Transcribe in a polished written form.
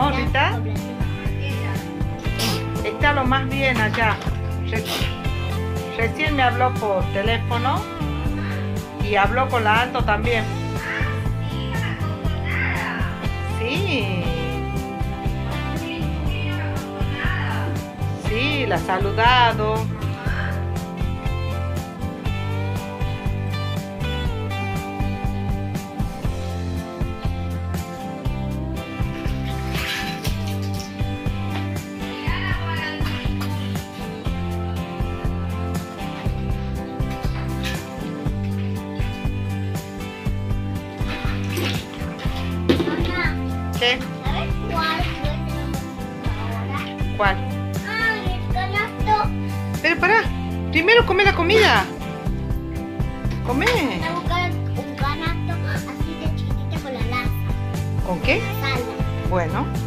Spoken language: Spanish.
¿No, Rita? Está lo más bien allá. Recién me habló por teléfono y habló con la Anto también. Sí. Sí, la ha saludado. ¿Qué? ¿Sabes cuál fue ahora? ¿Cuál? Ah, el canasto. Pero pará, primero come la comida. Come. Voy a buscar un canasto así de chiquitita con la laza. ¿Con qué? La sala. Bueno.